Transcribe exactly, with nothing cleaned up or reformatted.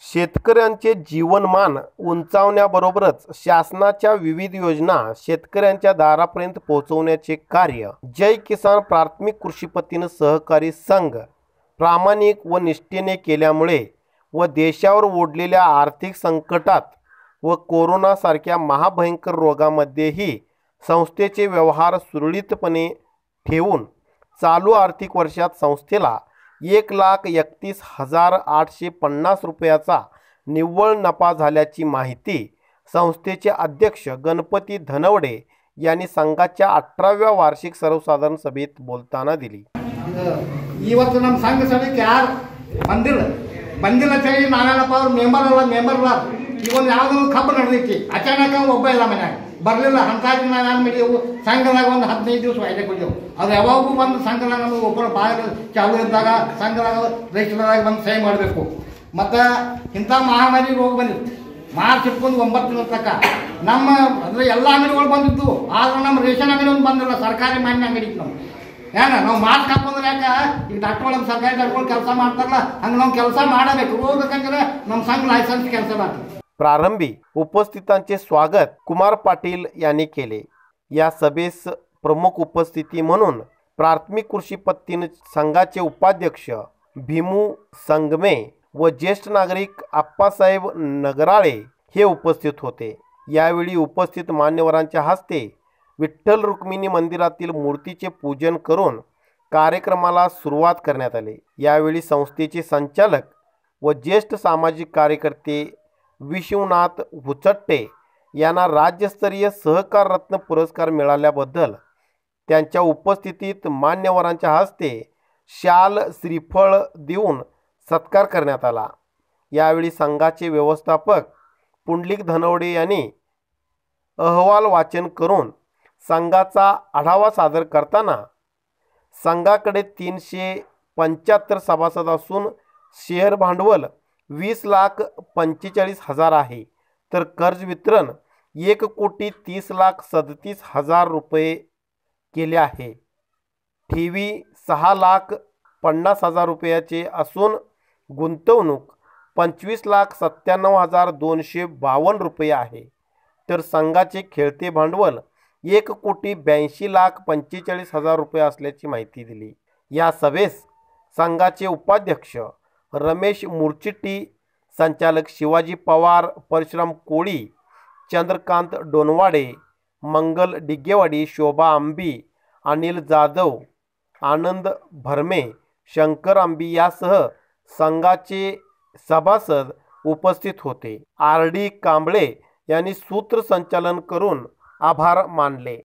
शेतकऱ्यांचे जीवनमान उंचावण्याबरोबरच शासनाच्या विविध योजना शेतकऱ्यांच्या दारापर्यंत पोहोचवण्याचे कार्य जय किसान प्राथमिक कृषी पत्ती सहकारी संघ प्रामाणिक व निष्ठेने केल्यामुळे व देशावर ओढलेल्या आर्थिक संकटात व कोरोनासारख्या महाभयंकर रोगामध्येही संस्थेचे व्यवहार सुरळीतपणे ठेवून चालू आर्थिक वर्षात संस्थेला एक लाख एकतीस हजार आठशे पन्नास रुपयाचा निव्वळ नफा झाल्याची माहिती संस्थेचे अध्यक्ष गणपती धनवडे यांनी संघाच्या अठराव्या वार्षिक सर्वसाधारण सभेत बोलताना दिली. ಇವತ್ತು ನಮ್ಮ ಸಂಘ ಸಭೆಗೆ ಯಾರು ಬಂದಿಲ್ಲ ಬಂದಿಲ್ಲ ಅಂತೇಳಿ ನಾನೆಲ್ಲಪ್ಪ ಅವ್ರು ಮೆಂಬರ್ ಅಲ್ಲ ಮೆಂಬರ್ ಅಲ್ಲ ಇವತ್ತು ಯಾವುದೋ ಕಬ್ಬು ನಡೆದೈತಿ ಅಚಾನಕ ಒಬ್ಬ ಇಲ್ಲ ಮನ್ಯಾಗ ಬರಲಿಲ್ಲ ಅಂತಾಗಿ ನಾನು ಮಾಡಿದೆವು ಸಂಘದಾಗ ಒಂದು ಹದಿನೈದು ದಿವಸ ವೈದ್ಯ ಕೊಡ್ದೆವು ಅದು ಯಾವಾಗೂ ಬಂದು ಸಂಘದಾಗ ನಮಗೆ ಒಬ್ಬರು ಬಾಗಿಲು ಚಾಲು ಇದ್ದಾಗ ಸಂಘದಾಗ ರೈತರಾಗಿ ಬಂದು ಸಹಿ ಮಾಡಬೇಕು. ಮತ್ತು ಇಂಥ ಮಹಾಮಾರಿ ರೋಗ ಬಂದಿತ್ತು ಮಾರ್ಚ್ ಇಟ್ಕೊಂಡು ಒಂಬತ್ತು ದಿನ ತನಕ ನಮ್ಮ ಅಂದರೆ ಎಲ್ಲ ಅಂಗಡಿಗಳು ಬಂದಿದ್ದು ಆದ್ರೆ ನಮ್ಮ ರೇಷನ್ ಅಂಗಡಿ ಒಂದು ಬಂದಿಲ್ಲ ಸರ್ಕಾರಿ ಮಾನ್ಯ ಅಂಗಡಿ ಇತ್ತು ನಮ್ಗೆ ಏನ ನಾವು ಮಾಸ್ಕ್ ಹಾಕೊಂಡ್ರೆ ಯಾಕೆ ಈಗ ಡಾಕ್ಟರ್ಗಳು ಸರ್ಕಾರಿ ಡಾಕ್ಟರ್ಗಳು ಕೆಲಸ ಮಾಡ್ತಾರಲ್ಲ ಹಂಗೆ ನಾವು ಕೆಲಸ ಮಾಡಬೇಕು ಹೋಗ್ಬೇಕಂದ್ರೆ ನಮ್ಮ ಸಂಘ ಲೈಸೆನ್ಸ್ ಕೆಲಸ ಮಾಡ್ತೀವಿ. प्रारंभी उपस्थितांचे स्वागत कुमार पाटील यांनी केले. या सभेस प्रमुख उपस्थिती म्हणून प्राथमिक कृषी पत्ती संघाचे उपाध्यक्ष भीमू संगमे व ज्येष्ठ नागरिक आप्पासाहेब नगराळे हे उपस्थित होते. यावेळी उपस्थित मान्यवरांच्या हस्ते विठ्ठल रुक्मिणी मंदिरातील मूर्तीचे पूजन करून कार्यक्रमाला सुरुवात करण्यात आली. यावेळी संस्थेचे संचालक व ज्येष्ठ सामाजिक कार्यकर्ते विश्वनाथ हुचट्टे यांना राज्यस्तरीय सहकार रत्न पुरस्कार मिळाल्याबद्दल त्यांच्या उपस्थितीत मान्यवरांच्या हस्ते शाल श्रीफळ देऊन सत्कार करण्यात आला. यावेळी संघाचे व्यवस्थापक पुंडलिक धनवडे यांनी अहवाल वाचन करून संघाचा आढावा सादर करताना संघाकडे तीनशे पंच्याहत्तर सभासद असून शेअर भांडवल वीस लाख पंचेचाळीस हजार आहे तर कर्ज वितरण एक कोटी तीस लाख सदतीस हजार रुपये केले आहे. ठेवी सहा लाख पन्नास हजार रुपयाचे असून गुंतवणूक पंचवीस लाख सत्त्याण्णव हजार दोनशे बावन्न रुपये आहे तर संघाचे खेळते भांडवल एक कोटी ब्याऐंशी लाख पंचेचाळीस हजार रुपये असल्याची माहिती दिली. या सभेस संघाचे उपाध्यक्ष रमेश मुरचिट्टी, संचालक शिवाजी पवार, परशुराम कोळी, चंद्रकांत डोनवाडे, मंगल डिग्गेवाडी, शोभा आंबी, अनिल जाधव, आनंद भरमे, शंकर आंबी यासह संघाचे सभासद उपस्थित होते. आर डी कांबळे यांनी सूत्रसंचालन करून आभार मानले.